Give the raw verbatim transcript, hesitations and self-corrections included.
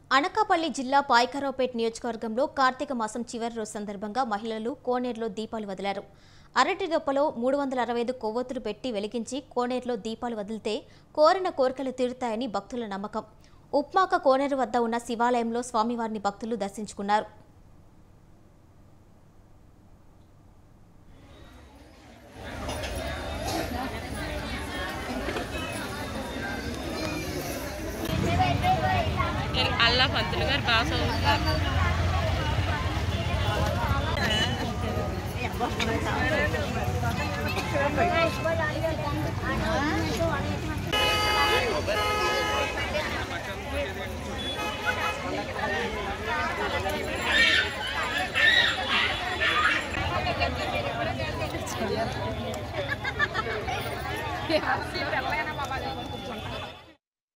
అనకాపల్లి జిల్లా పాయకరావుపేట నియోజకవర్గంలో కార్తీక మాసం చివరి రోజు సందర్భంగా మహిళలు కోనేరులో దీపాలు వదిలారు. అరటి దొప్పలో మూడు వందల అరవై ఐదు కొవ్వొత్తులు పెట్టి వెలిగించి కోనేరులో దీపాలు వదిలితే కోరిన కోరికలు తీరుతాయని భక్తుల నమ్మకం. ఉప్మాక కోనేరు వద్ద ఉన్న శివాలయంలో స్వామివారిని భక్తులు దర్శించుకున్నారు. అల్లా పంతులు గారు బాగా చదువుతారు. Bye.